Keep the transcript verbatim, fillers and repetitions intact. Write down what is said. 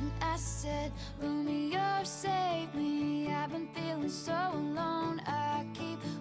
And I said, Romeo, save me, I've been feeling so alone. I keep